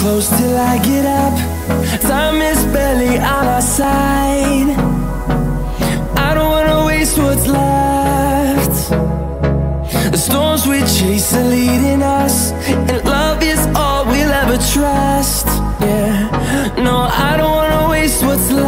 close till I get up. Time is barely on our side. I don't wanna waste what's left. The storms we chase are leading us, and love is all we'll ever trust. Yeah, no, I don't wanna waste what's left.